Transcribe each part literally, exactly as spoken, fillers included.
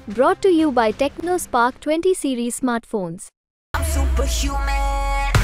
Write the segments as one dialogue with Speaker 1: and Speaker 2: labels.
Speaker 1: Brought to you by TechnoSpark twenty series smartphones.
Speaker 2: I'm superhuman.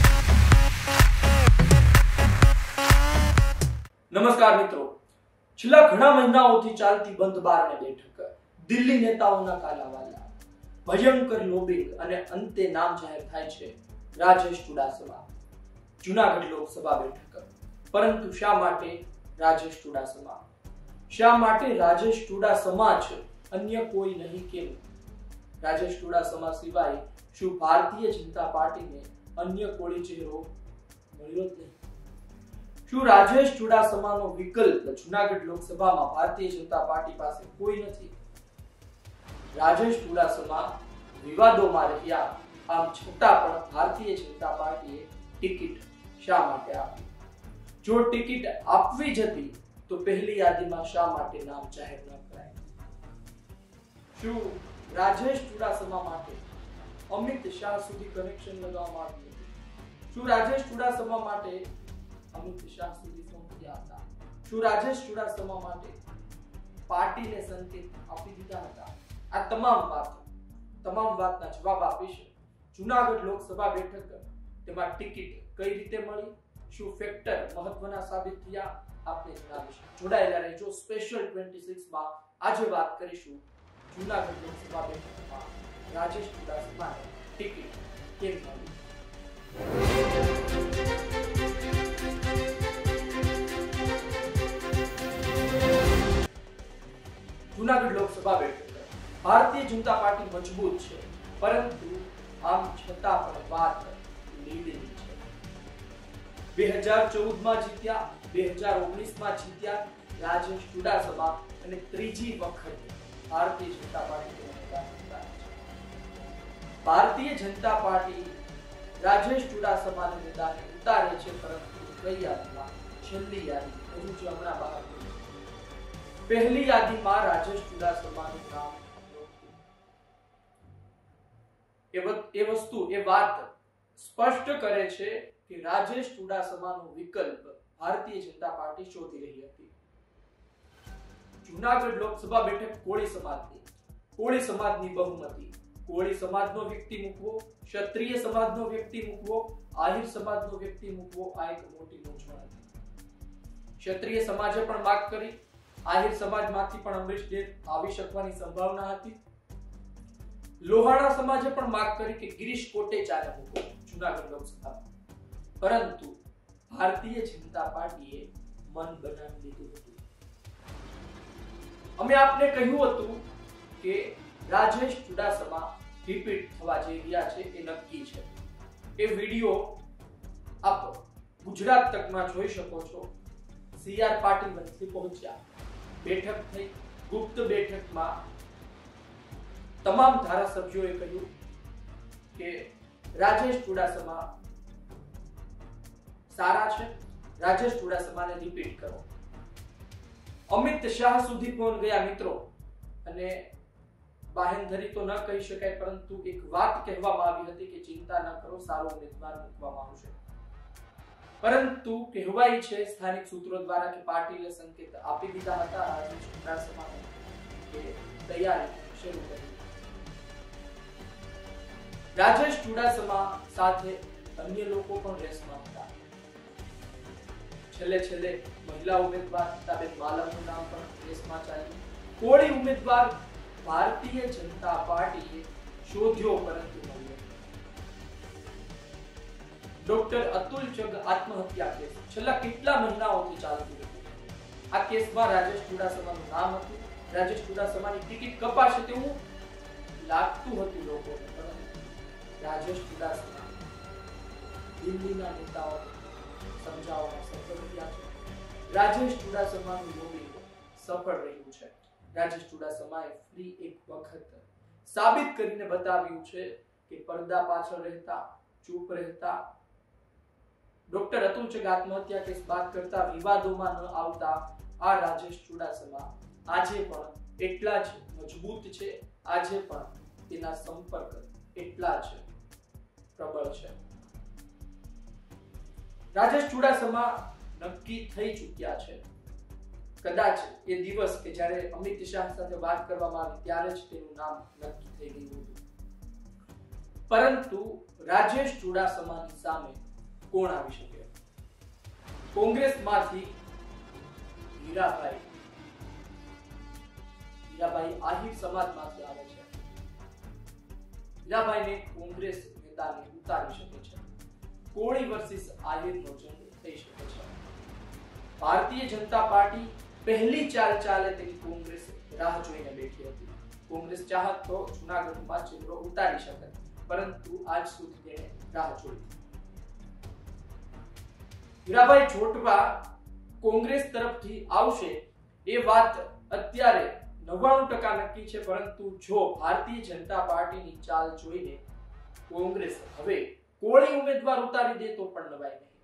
Speaker 3: નમસ્કાર મિત્રો, છેલ્લા ઘણા મહિનાઓથી ચાલતી બંધ બારણે બેઠક, દિલ્હી નેતાઓના કાલાવાલા, ભયંકર લોબિંગ અને અંતે નામ જાહેર થાય છે રાજેશ ચુડાસમા. જૂનાગઢ લોકસભા બેઠક. પરંતુ શા માટે રાજેશ ચુડાસમા? શા માટે રાજેશ ચુડાસમા જ, અન્ય કોઈ નહીં? કેમ? રાજેશ ચુડાસમા સિવાય શું ભારતીય જનતા પાર્ટીને અન્ય કોઈ ચહેરો મળ્યો જ નહીં? શું રાજેશ ચુડાસમાનો વિકલ્પ જૂનાગઢ લોકસભામાં ભારતીય જનતા પાર્ટી પાસે કોઈ નથી? રાજેશ ચુડાસમા વિવાદોમાં રહ્યા, આમ છતાં પણ ભારતીય જનતા પાર્ટીએ ટિકિટ શા માટે આપી? જો ટિકિટ આપવી જ હતી તો પહેલી યાદીમાં શા માટે નામ જાહેર ન કરાય? શું રાજેશ ચુડાસમા માટે અમિત શાહ સુધી કનેક્શન લગાવવામાં આવ્યું હતું? શું રાજેશ ચુડાસમા માટે અમિત શાહ સુધી પહોંચ્યા હતા? શું રાજેશ ચુડાસમા માટે પાર્ટીને સંકેત આપી દીધા હતા? આ તમામ વાતો, તમામ વાતના જવાબ આપીશ. જૂનાગઢ લોકસભા બેઠક, તેમાં ટિકિટ કઈ રીતે મળી, શું ફેક્ટર મહત્વના સાબિત થયા, આપને જણાવીશ. જોડાયેલા રહેજો. સ્પેશિયલ છવ્વીસ માં આજે વાત કરીશું જૂનાગઢ લોકસભા બેઠકમાં રાજેશ ચુડાસમાને ટિકિટ કેમ મળી. જૂનાગઢ લોકસભા બેઠક, ભારતીય જનતા પાર્ટી મજબૂત છે, પરંતુ આમ છતાં પણ વાત લીડની છે. બે હજાર ચૌદ માં જીત્યા, બે હજાર ઓગણીસ માં જીત્યા રાજેશ ચુડાસમા, અને ત્રીજી વખત ભારતીય જનતા પાર્ટી ભારતીય જનતા પાર્ટી રાજેશ ચુડાસમાને મેદાને ઉતારે છે, પરંતુ કઈ યાદીમાં? છેલ્લી યાદી હજુ જે હમણાં બહાર પડી. પહેલી યાદીમાં રાજેશ ચુડાસમાનું નામ નહોતું. એ વસ્તુ, એ વાત સ્પષ્ટ કરે છે કે રાજેશ ચુડાસમાનો વિકલ્પ ભારતીય જનતા પાર્ટી શોધી રહી હતી. જૂનાગઢ લોકસભા બેઠક કોળી સમાજની, કોળી સમાજની બહુમતી, કોળી સમાજનો વ્યક્તિ મૂકવો, ક્ષત્રિય સમાજનો વ્યક્તિ મૂકવો, આહિર સમાજનો વ્યક્તિ મૂકવો, આ એક મોટી મૂંઝવણ હતી. ક્ષત્રિય સમાજે પણ માંગ કરી, આહિર સમાજમાંથી પણ અમરીશ ડેર આવી શકવાની સંભાવના હતી. લોહાણા સમાજે પણ માંગ કરી કે ગિરીશ કોટેચાને મૂકો જૂનાગઢ લોકસભામાં, પરંતુ ભારતીય જનતા પાર્ટીએ મન બનાવી લીધું હતું. અમે આપને કહ્યું હતું કે રાજેશ ચુડાસમા રિપીટ થવા જઈ રહ્યા છે, એ નક્કી છે. એ વિડિયો આપ ગુજરાત તકમાં જોઈ શકો છો. સી આર પાટીલ મંત્રી પહોંચ્યા, બેઠક થઈ. ગુપ્ત બેઠકમાં તમામ ધારાસભ્યોએ કહ્યું કે રાજેશ ચુડાસમા સારા છે, રાજેશ ચુડાસમાને રિપીટ કરો. અમિત શાહ સુધી પહોંચ ગયા મિત્રો, અને બાહેંધરી તો ન કહી શકાય, પરંતુ એક વાત કહેવામાં આવી હતી કે ચિંતા ન કરો, સારો ઉમેદવાર મૂકવામાં આવશે. પરંતુ કહેવાય છે સ્થાનિક સૂત્રો દ્વારા કે પાર્ટીએ સંકેત આપી દીધા હતા રાજેશ ચુડાસમાને કે તૈયારી શરૂ કરી. રાજેશ ચુડાસમા સાથે અન્ય લોકો પણ રેસમાં હતા. છેલ્લે છેલ્લે મહિલા ઉમેદવાર હિતાબેન માલમનું નામ પણ રેસમાં ચાલ્યું. કોળી ઉમેદવાર ભારતીય જનતા પાર્ટીએ શોધ્યો, પરંતુ મળ્યો. ડોક્ટર અતુલ ચગ આત્મહત્યા કેસ છેલ્લા કેટલા મહિનાઓથી ચાલતું હતું. આ કેસમાં રાજેશ ચુડાસમાનું નામ હતું. રાજેશ ચુડાસમાની ટિકિટ કપાશે તેવું લાગતું હતું લોકોને, પરંતુ રાજેશ ચુડાસમા દિલ્હીના નેતાઓ સમજાવવામાં સફળ રહ્યા છે. રાજેશ ચુડાસમાનું લોબિંગ સફળ રહ્યું છે. રાજેશ ચુડાસમાએ ફરી એક વખત સાબિત કરીને બતાવ્યું છે કે પડદા પાછળ રહેતા, ચૂપ રહેતા, ડોક્ટર અતુલ ચગ આત્મહત્યા કેસ બાદ કરતા વિવાદોમાં ન આવતા આ રાજેશ ચુડાસમા આજે પણ એટલા જ મજબૂત છે. આજે પણ તેના સંપર્ક એટલા જ પ્રબળ છે. રાજેશ ચુડાસમા નક્કી થઈ ચૂક્યા છે. કદાચ એ દિવસ કે જ્યારે અમિત શાહ સાથે વાત કરવામાં આવી ત્યારે જ તેનું નામ નક્કી થઈ ગયું હતું. પરંતુ રાજેશ ચુડાસમાની સામે કોણ આવી શકે? કોંગ્રેસમાંથી હીરાભાઈ હીરાભાઈ આહિર સમાજમાંથી આવે છે. હીરાભાઈને કોંગ્રેસ નેતાને ઉતારી શકે છે. કોળી વર્સિસ આહિરનો જંગ થઈ શકે છે. ભારતીય જનતા પાર્ટી પહેલી ચાલ ચાલે તેની કોંગ્રેસ રાહ જોઈને બેઠી હતી. કોંગ્રેસ ચાહત તો જૂનાગઢમાં ચહેરો ઉતારી શકે, પરંતુ આજ સુધી તેને રાહ જોઈ. હીરાભાઈ જોટવા કોંગ્રેસ તરફથી આવશે એ વાત અત્યારે નવ્વાણું ટકા નક્કી છે, પરંતુ જો ભારતીય જનતા પાર્ટીની ચાલ જોઈને કોંગ્રેસ હવે કોળી ઉમેદવાર ઉતારી દે તો પણ નવાય નહીં.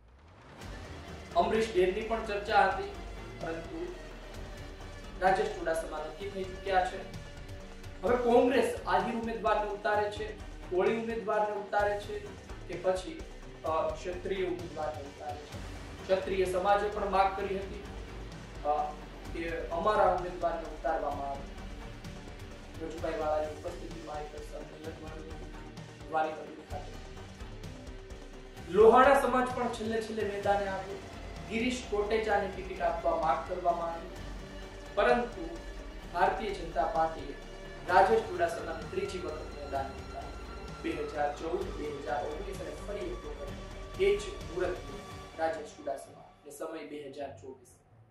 Speaker 3: અમરીશ ડેરની પણ ચર્ચા હતી, પરંતુ રાજેશ ચુડાસમા નક્કી થઈ ચૂક્યા છે. હવે કોંગ્રેસ આહિર ઉમેદવારને ઉતારે છે, કોળી ઉમેદવારને ઉતારે છે કે પછી ક્ષત્રિય ઉમેદવારને ઉતારે છે. ક્ષત્રિય સમાજે પણ માંગ કરી હતી કે અમારા ઉમેદવારને ઉતારવામાં આવે. રજુભાઈ વાળાની ઉપસ્થિતિમાં એક સંમેલન મળ્યું. લોહાણા સમાજ પણ છેલ્લે છેલ્લે મેદાને આવ્યો. ગિરીશ કોટેચાની ટિકિટ આપવા માંગ કરવામાં આવી, પરંતુ ભારતીય જનતા પાર્ટીએ રાજેશ ચુડાસમાને ત્રીજી વખત મેદાન ઉતાર્યું. બે હજાર ચૌદ, બે હજાર ઓગણીસ અને ફરી એક વખત એ જ મુહૂર્ત રાજેશ ચુડાસમા ને સમય બે હજાર ચોવીસ.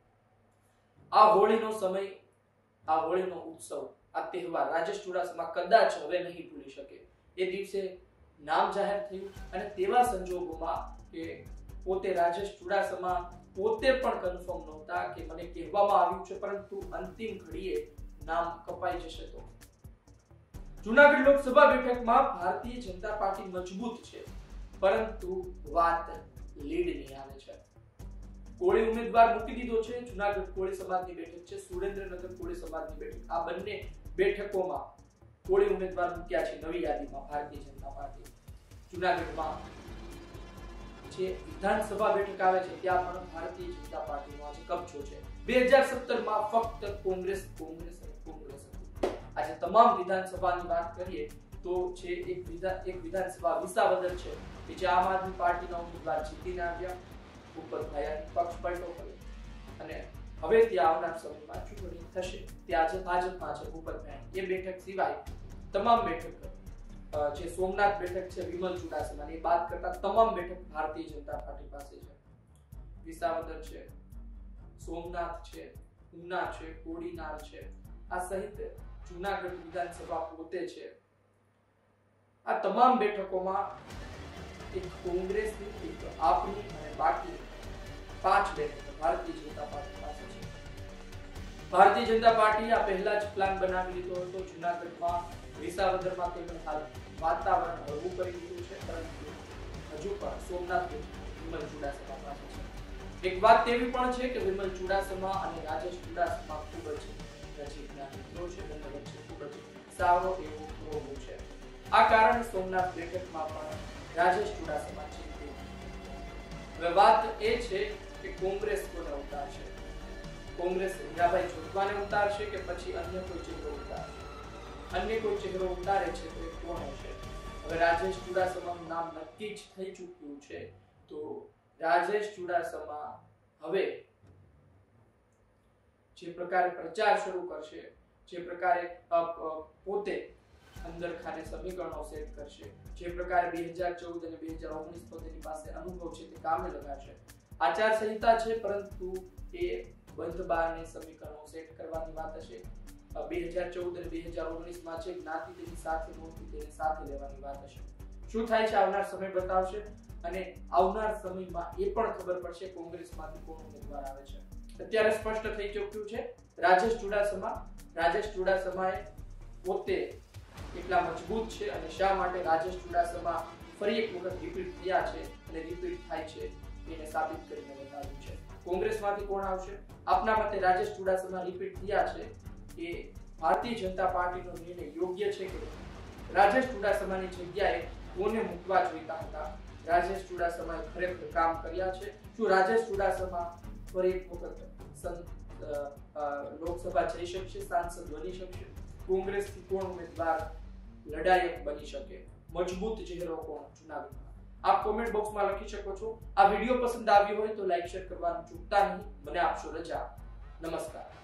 Speaker 3: આ હોળીનો સમય, આ હોળીનો ઉત્સવ, આ તહેવાર રાજેશ ચુડાસમા કદાચ હવે નહીં ભૂલી શકે. એ દિવસે નામ જાહેર થયું અને તેવા સંજોગોમાં કે પોતે રાજેશ ચુડાસમા પોતે પણ કન્ફર્મ નહોતા કે મને કહેવામાં આવ્યું છે, પરંતુ અંતિમ ઘડીએ નામ કપાઈ જશે. તો જૂનાગઢ લોકસભા બેઠકમાં ભારતીય જનતા પાર્ટી મજબૂત છે, પરંતુ વાત લીડની આવે છે. કોળી ઉમેદવાર મૂકી દીધો છે. જૂનાગઢ કોળી સમાજની બેઠક છે, સુરેન્દ્રનગર કોળી સમાજની બેઠક. આ બંને બેઠકોમાં કોળી ઉમેદવાર મૂક્યા છે નવી યાદીમાં ભારતીય જનતા પાર્ટી. જૂનાગઢમાં જે વિધાનસભા બેઠક આવે છે ત્યાં પણ ભારતીય જનતા પાર્ટીનો આજે કબજો છે. બે હજાર સત્તર માં ફક્ત કોંગ્રેસ કોંગ્રેસ અને કોંગ્રેસ હતી. આજે તમામ વિધાનસભાની વાત કરીએ તો છે એક વિધાન એક વિધાનસભા વિસાવદર છે કે જે આમ આદમી પાર્ટીના ઉમેદવાર જીતીને આવ્યા. ભૂપતભાઈ પક્ષ પલટો કર્યો અને હવે ત્યાં આવનાર સમયમાં ચૂંટણી થશે. ત્યાં જે ભાજપમાં છે ભૂપતભાઈ. એ બેઠક સિવાય તમામ બેઠક જે સોમનાથ બેઠક છે વિમલ ચુડાસમાની બાદ કરતા તમામ બેઠક ભારતીય જનતા પાર્ટી પાસે છે. વિસાવદર છે, સોમનાથ છે, ઉના છે, કોડીનાર છે, આ સહિત જૂનાગઢ વિધાનસભા પોતે છે. આ તમામ બેઠકોમાં એક કોંગ્રેસની, એક આપની અને બાકી પાંચ બેઠકો ભારતીય જનતા પાર્ટી પાસે છે. ભારતીય જનતા પાર્ટી આ પહેલા જ પ્લાન બનાવી લીધો હતો. જૂનાગઢમાં વિસાવદરમાં તેમણે હાલ વાતાવરણ હળવું કરી દીધું છે, પરંતુ હજુ પણ સોમનાથ વિમલ ચુડાસમા પાસે છે. એક વાત તેવી પણ છે કે વિમલ ચુડાસમા અને રાજેશ ચુડાસમા ખૂબ જ નજીકના મિત્રો છે. બંને વચ્ચે ખૂબ જ સારો એવો પ્રોમો છે. આ કારણે સોમનાથ બેઠકમાં પણ રાજેશ ચુડાસમા છે. હવે વાત એ છે કે કોંગ્રેસ કોને ઉતારશે? કોંગ્રેસ હીરાભાઈ જોટવાને ઉતારશે કે પછી અન્ય કોઈ ચહેરો ઉતારશે? અન્ય કોઈ ચહેરો ઉતારે છે તો એ કોણ હશે? હવે રાજેશ ચુડાસમાનું નામ નક્કી જ થઈ ચૂક્યું છે. તો રાજેશ ચુડાસમા હવે જે પ્રકારે પ્રચાર શરૂ કરશે, જે પ્રકારે પોતે અંદર ખાને સમીકરણો સેટ કરશે, જે પ્રકારે બે હજાર ચૌદ અને બે હજાર ઓગણીસ નો તેની પાસે અનુભવ છે તે કામે લગાડશે. આચાર સંહિતા છે, પરંતુ એ બંધ બારને સમીકરણો સેટ કરવાની વાત હશે. બે હજાર ચૌદ અને બે હજાર ઓગણીસ માં છે જ્ઞાતિ તેની સાથે નહોતી તેને સાથે લેવાની વાત હશે. શું થાય છે આવનાર સમય બતાવશે અને આવનાર સમયમાં એ પણ ખબર પડશે કોંગ્રેસમાંથી કોણ ઉમેદવાર આવે છે. અત્યારે સ્પષ્ટ થઈ ચૂક્યું છે રાજેશ ચુડાસમા. રાજેશ ચુડાસમાએ પોતે એટલા મજબૂત છે અને શા માટે રાજેશ ચુડાસમા ફરી એક વખત રિપીટ થયા છે અને રિપીટ થાય છે એને સાબિત કરીને બતાવ્યું છે. કોંગ્રેસમાંથી કોણ આવશે? આપના મતે રાજેશ ચુડાસમા રિપીટ થયા છે એ ભારતીય જનતા પાર્ટીનો નિર્ણય યોગ્ય છે કે રાજેશ ચુડાસમાની જગ્યાએ કોને મૂકવા જોઈતા હતા? રાજેશ ચુડાસમાએ ખરેખર કામ કર્યા છે? શું રાજેશ ચુડાસમા ફરી એક વખત લોકસભા જઈ શકશે, સાંસદ બની શકશે, કોંગ્રેસથી કોણ ઉમેદવાર લડાયક બની શકે, મજબૂત ચહેરો કોણ જુનાગઢમાં, આપ કોમેન્ટ બોક્સમાં લખી શકો છો. આ વિડીયો પસંદ આવ્યો હોય તો લાઈક શેર કરવાનું ચૂકતા નહીં. મને આપશો રજા. નમસ્કાર.